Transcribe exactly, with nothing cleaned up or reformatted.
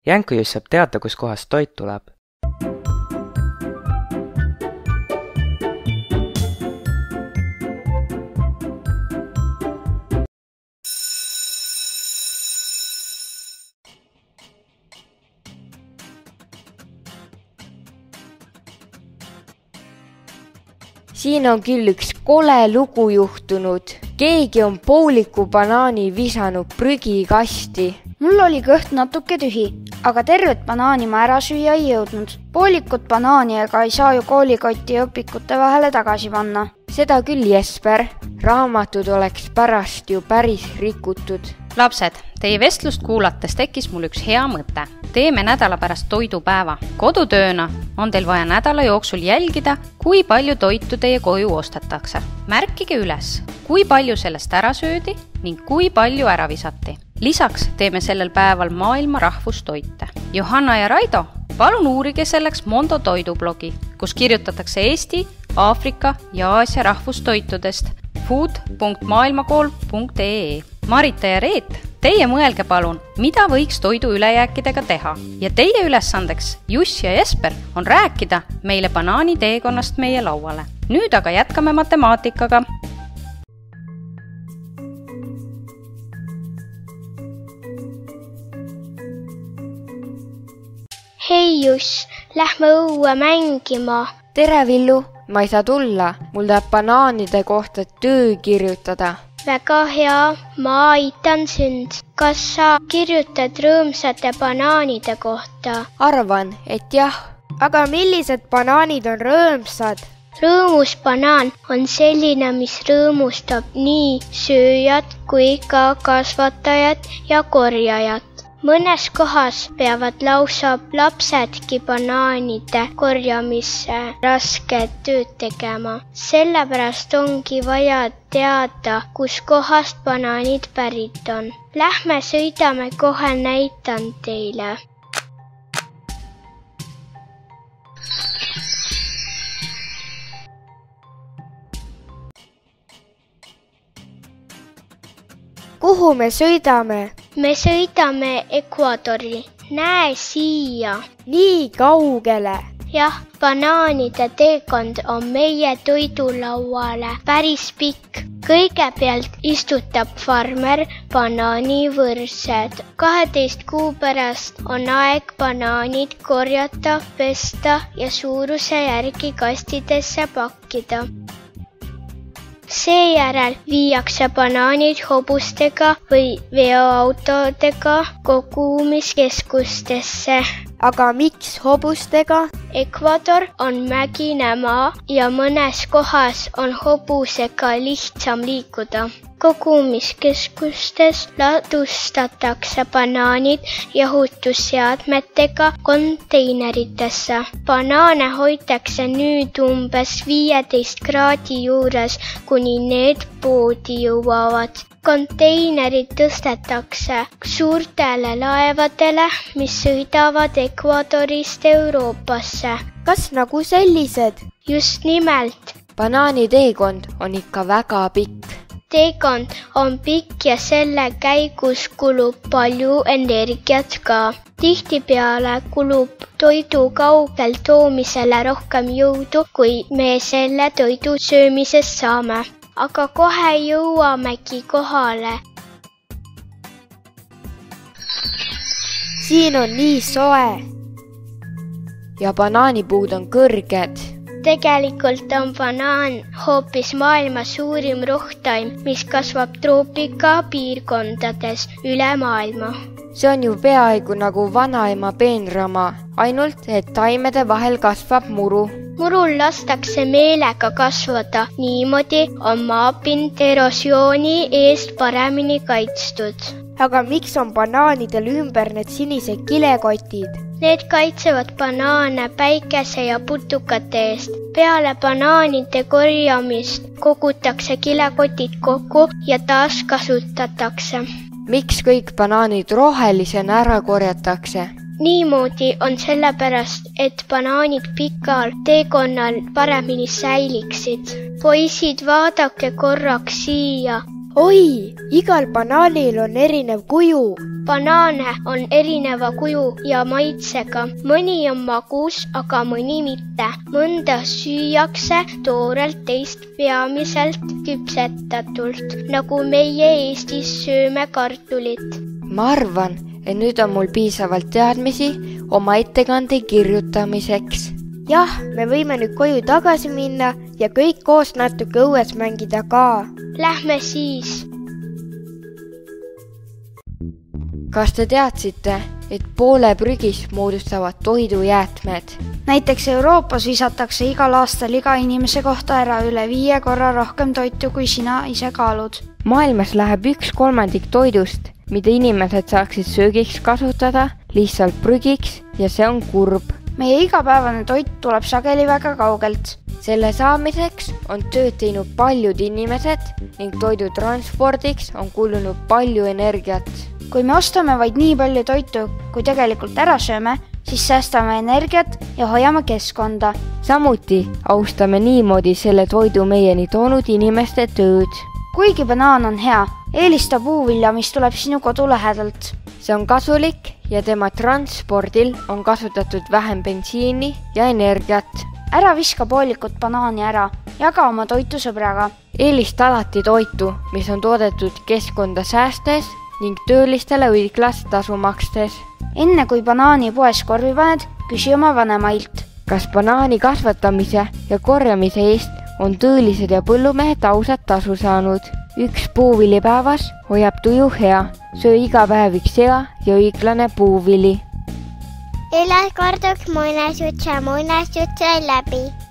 Jänku just saab teada, kus kohast toit tuleb. Siin on küll üks kole lugu juhtunud. Keegi on pooliku banaani visanud prügikasti. Mul oli kõht natuke tühi, aga tervet banaani ma ära süüa ei jõudnud. Poolikut banaani ega ei saa ju koolikoti ja õpikute vahele tagasi panna. Seda küll, Jesper. Raamatud oleks pärast ju päris rikutud. Lapsed, teie vestlust kuulates tekkis mul üks hea mõte. Teeme nädala pärast toidupäeva. Kodutööna on teil vaja nädala jooksul jälgida, kui palju toitu teie koju ostetakse. Märkige üles, kui palju sellest ära söödi ning kui palju ära visati. Lisaks teeme sellel päeval maailma rahvustoite. Johanna ja Raido, palun uurige selleks Mondo toidublogi, kus kirjutatakse Eesti, Aafrika ja Aasia rahvustoitudest food punkt maailmakool punkt ee. Marita ja Reet, teie mõelge palun, mida võiks toidu ülejääkidega teha. Ja teie ülesandeks, Juss ja Jesper, on rääkida meile banaani teekonnast meie lauale. Nüüd aga jätkame matemaatikaga. Hei Juss, lähme õue mängima. Tere Villu, ma ei saa tulla. Mul tahab banaanide kohta töö kirjutada. Väga hea, ma aitan sind. Kas sa kirjutad rõõmsate banaanide kohta? Arvan, et jah. Aga millised banaanid on rõõmsad? Rõõmus banaan on selline, mis rõõmustab nii sööjad kui ka kasvatajad ja korjajad. Mõnes kohas peavad lausa lapsedki banaanide korjamisse raske tööd tegema. Sellepärast ongi vaja teada, kus kohast banaanid pärit on. Lähme sõidame, kohe näitan teile. Kuhu me sõidame? Me sõidame Ecuadori. Näe siia. Nii kaugele. Jah, banaanide teekond on meie toidulauale päris pikk. Kõigepealt istutab farmer banaanivõrsed. kaheteist kuu pärast on aeg banaanid korjata, pesta ja suuruse järgi kastidesse pakkida. Seejärel viiakse banaanid hobustega või veoautodega kogumiskeskustesse. Aga miks hobustega? Ecuador on mägine maa ja mõnes kohas on hobusega lihtsam liikuda. Kogumiskeskustes ladustatakse banaanid jahutusseadmetega konteineritesse. Banaane hoitakse nüüd umbes viieteist kraadi juures, kuni need poodi jõuavad. Konteinerid tõstetakse suurtele laevadele, mis sõidavad Ecuadorist Euroopasse. Kas nagu sellised? Just nimelt. Banaani teekond on ikka väga pikk. Teekond on pikk ja selle käigus kulub palju energiat ka. Tihtipeale kulub toidu kaugel toomisele rohkem jõudu, kui me selle toidu söömisest saame. Aga kohe jõuamegi kohale. Siin on nii soe. Ja banaanipuud on kõrged. Tegelikult on banaan hoopis maailma suurim rohtaim, mis kasvab troopika piirkondades üle maailma. See on ju peaaegu nagu vanaema peenrama, ainult et taimede vahel kasvab muru. Murul lastakse meelega kasvada, niimoodi on maapind erosiooni eest paremini kaitstud. Aga miks on banaanidel ümber need sinised kilekotid? Need kaitsevad banaane päikese ja putukate eest. Peale banaanide korjamist kogutakse kilekotid kokku ja taas kasutatakse. Miks kõik banaanid rohelisena ära korjatakse? Niimoodi on sellepärast, et banaanid pikal teekonnal paremini säiliksid. Poisid, vaadake korraks siia. oi, igal banaanil on erinev kuju. Banaane on erineva kuju ja maitsega. Mõni on magus, aga mõni mitte. Mõnda süüakse toorelt, teist peamiselt küpsetatult, nagu meie Eestis sööme kartulit. Ma arvan, et nüüd on mul piisavalt teadmisi oma ettekande kirjutamiseks. Jah, me võime nüüd koju tagasi minna ja kõik koos natuke õues mängida ka. Lähme siis. Kas te teadsite, et poole prügis moodustavad toidujäätmed? Näiteks Euroopas visatakse igal aastal iga inimese kohta ära üle viie korra rohkem toitu, kui sina ise kaalud. Maailmas läheb üks kolmandik toidust, mida inimesed saaksid söögiks kasutada, lihtsalt prügiks ja see on kurb. Meie igapäevane toit tuleb sageli väga kaugelt. Selle saamiseks on tööd teinud paljud inimesed ning toidu transpordiks on kulunud palju energiat. Kui me ostame vaid nii palju toitu, kui tegelikult ära sööme, siis säästame energiat ja hoiame keskkonda. Samuti austame niimoodi selle toidu meieni toonud inimeste tööd. Kuigi banaan on hea, eelista puuvilja, mis tuleb sinu kodu lähedalt. See on kasulik ja tema transpordil on kasutatud vähem bensiini ja energiat. Ära viska poolikut banaani ära, jaga oma toitu sõbraga. Eelista alati toitu, mis on toodetud keskkonda säästes ning töölistele õiglast tasu makstes. Enne kui banaani poes korvi paned, küsi oma vanemailt. Kas banaani kasvatamise ja korjamise eest on töölised ja põllumehed ausad tasu saanud? Üks puuvili päevas hoiab tuju hea. Söö iga päev üks hea ja õiglane puuvili. Üle korduks muinasjutt ja muinasjutt sai läbi.